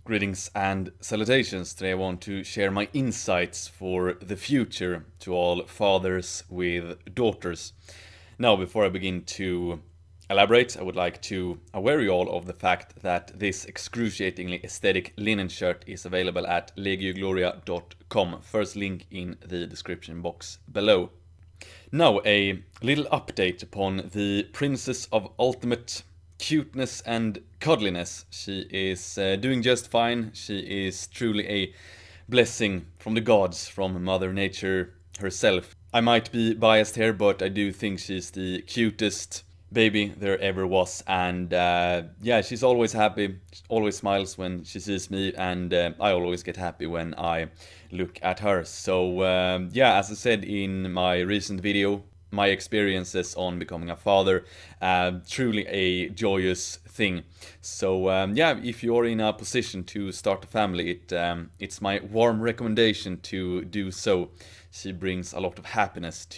Greetings and salutations. Today I want to share my insights for the future to all fathers with daughters. Now, before I begin to elaborate, I would like to aware you all of the fact that this excruciatingly aesthetic linen shirt is available at legiogloria.com. First link in the description box below. Now, a little update upon the Princess of Ultimate Cuteness and Cuddliness. She is doing just fine. She is truly a blessing from the gods, from Mother Nature herself. I might be biased here, but I do think she's the cutest baby there ever was, and yeah, she's always happy, she always smiles when she sees me, and I always get happy when I look at her. So yeah, as I said in my recent video, my experiences on becoming a father, truly a joyous thing. So yeah, if you're in a position to start a family, it's my warm recommendation to do so. She brings a lot of happiness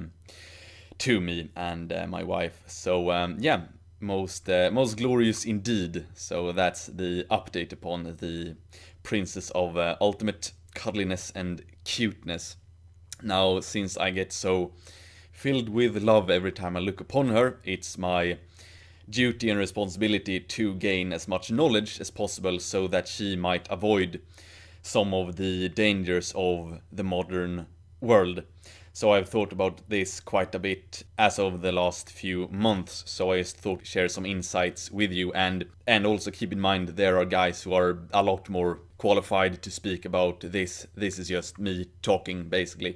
to me and my wife. So yeah, most glorious indeed. So that's the update upon the Princess of Ultimate Cuddliness and Cuteness. Now, since I get so filled with love every time I look upon her, it's my duty and responsibility to gain as much knowledge as possible so that she might avoid some of the dangers of the modern world. So I've thought about this quite a bit as of the last few months, so I just thought to share some insights with you, and also keep in mind there are guys who are a lot more qualified to speak about this. This is just me talking, basically.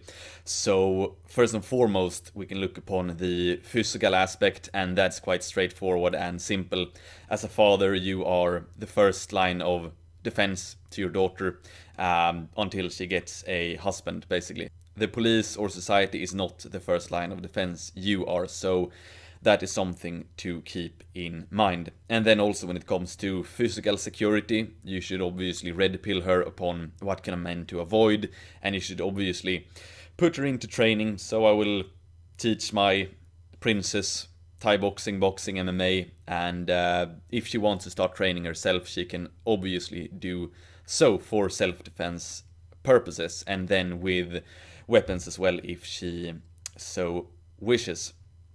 So first and foremost, we can look upon the physical aspect, and that's quite straightforward and simple. As a father, you are the first line of defense to your daughter until she gets a husband, basically. The police or society is not the first line of defense, you are, so that is something to keep in mind. And then also when it comes to physical security, you should obviously red pill her upon what kind of men to avoid, and you should obviously put her into training. So I will teach my princess Thai boxing, MMA, and if she wants to start training herself, she can obviously do so for self-defense purposes, and then with weapons as well if she so wishes.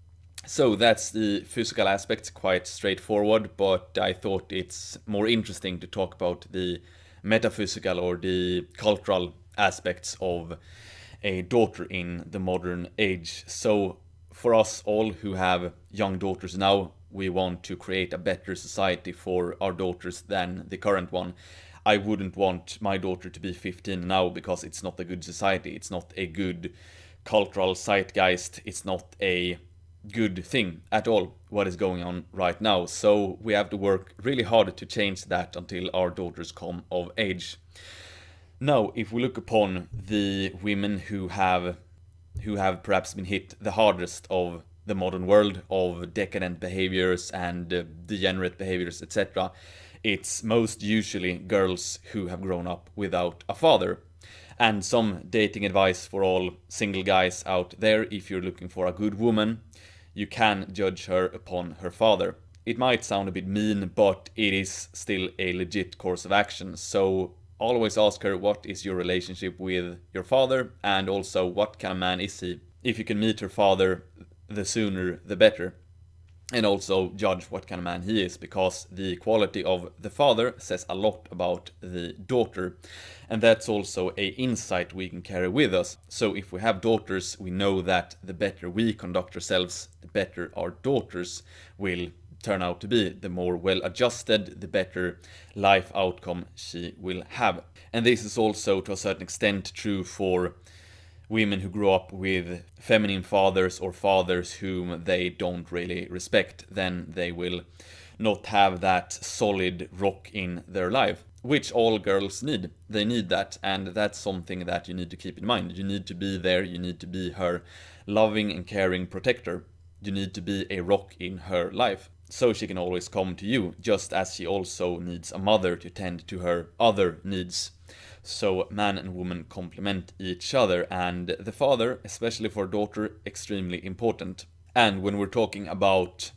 So that's the physical aspect, quite straightforward, but I thought it's more interesting to talk about the metaphysical or the cultural aspects of a daughter in the modern age. So for us all who have young daughters now, we want to create a better society for our daughters than the current one. I wouldn't want my daughter to be 15 now because it's not a good society, it's not a good cultural zeitgeist, it's not a good thing at all what is going on right now. So we have to work really hard to change that until our daughters come of age. Now, if we look upon the women who have perhaps been hit the hardest of the modern world, of decadent behaviors and degenerate behaviors, etc., it's most usually girls who have grown up without a father. And some dating advice for all single guys out there: if you're looking for a good woman, you can judge her upon her father. It might sound a bit mean, but it is still a legit course of action. So always ask her, what is your relationship with your father, and also what kind of man is he? If you can meet her father, the sooner the better. And also judge what kind of man he is, because the quality of the father says a lot about the daughter. And that's also a insight we can carry with us. So if we have daughters, we know that the better we conduct ourselves, the better our daughters will turn out to be. The more well-adjusted, the better life outcome she will have. And this is also to a certain extent true for women who grew up with feminine fathers or fathers whom they don't really respect. Then they will not have that solid rock in their life, which all girls need. They need that, and that's something that you need to keep in mind. You need to be there, you need to be her loving and caring protector. You need to be a rock in her life, so she can always come to you, just as she also needs a mother to tend to her other needs. So man and woman complement each other, and the father, especially for a daughter, extremely important. And when we're talking about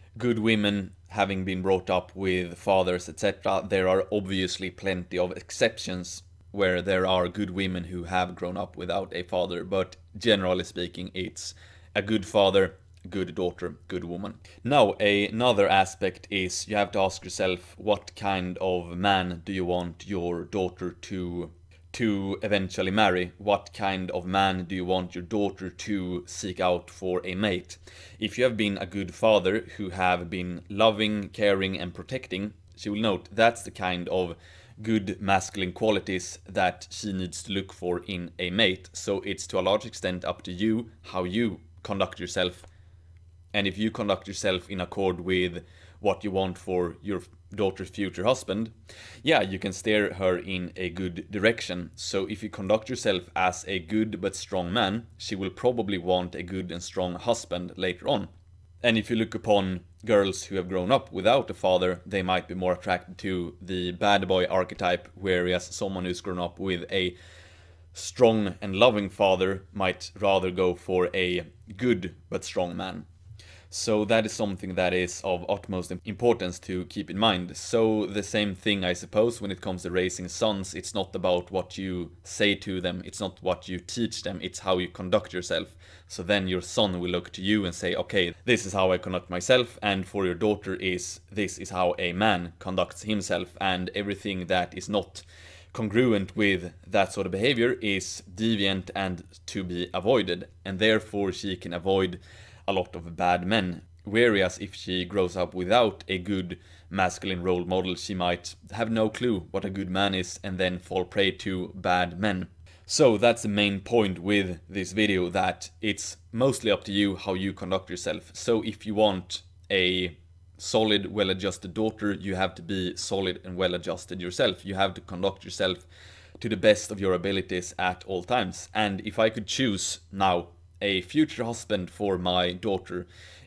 good women having been brought up with fathers, etc. There are obviously plenty of exceptions where there are good women who have grown up without a father, but generally speaking, it's a good father, good daughter, good woman. Now, another aspect is you have to ask yourself, what kind of man do you want your daughter to eventually marry? What kind of man do you want your daughter to seek out for a mate? If you have been a good father who have been loving, caring and protecting, she will note that's the kind of good masculine qualities that she needs to look for in a mate. So it's to a large extent up to you how you conduct yourself. And if you conduct yourself in accord with what you want for your daughter's future husband, yeah, you can steer her in a good direction. So if you conduct yourself as a good but strong man, she will probably want a good and strong husband later on. And if you look upon girls who have grown up without a father, they might be more attracted to the bad boy archetype, whereas someone who's grown up with a strong and loving father might rather go for a good but strong man. So that is something that is of utmost importance to keep in mind. So the same thing, I suppose, when it comes to raising sons, it's not about what you say to them, it's not what you teach them, it's how you conduct yourself. So then your son will look to you and say, okay, this is how I conduct myself, and for your daughter this is how a man conducts himself, and everything that is not congruent with that sort of behavior is deviant and to be avoided, and therefore she can avoid a lot of bad men. Whereas if she grows up without a good masculine role model, she might have no clue what a good man is and then fall prey to bad men. So that's the main point with this video, that it's mostly up to you how you conduct yourself. So if you want a solid, well-adjusted daughter, you have to be solid and well-adjusted yourself. You have to conduct yourself to the best of your abilities at all times. And if I could choose now a future husband for my daughter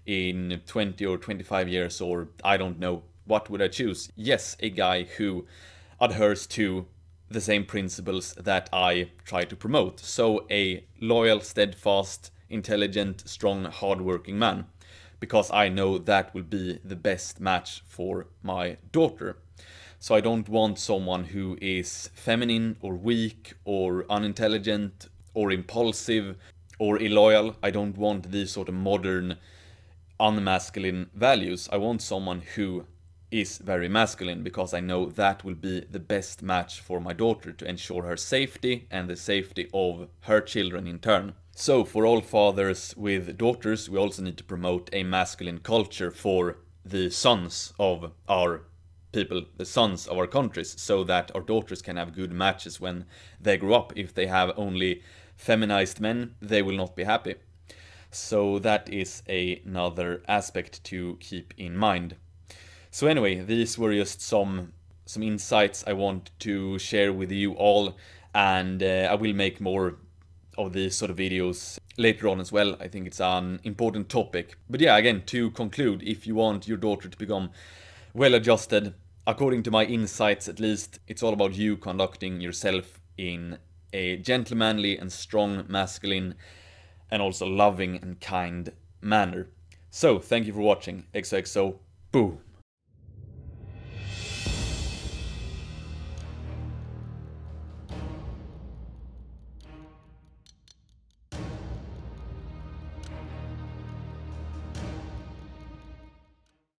in 20 or 25 years, or I don't know, what would I choose? Yes, a guy who adheres to the same principles that I try to promote. So a loyal, steadfast, intelligent, strong, hardworking man, because I know that will be the best match for my daughter. So I don't want someone who is feminine or weak or unintelligent or impulsive or illoyal. I don't want these sort of modern unmasculine values. I want someone who is very masculine, because I know that will be the best match for my daughter to ensure her safety and the safety of her children in turn. So for all fathers with daughters, we also need to promote a masculine culture for the sons of our people, the sons of our countries, so that our daughters can have good matches when they grow up. If they have only feminized men, they will not be happy. So that is another aspect to keep in mind. So anyway, these were just some insights I want to share with you all, and I will make more of these sort of videos later on as well. I think it's an important topic. But yeah, again, to conclude, if you want your daughter to become well-adjusted, according to my insights at least, it's all about you conducting yourself in a gentlemanly and strong, masculine, and also loving and kind manner. So, thank you for watching. XOXO, boo!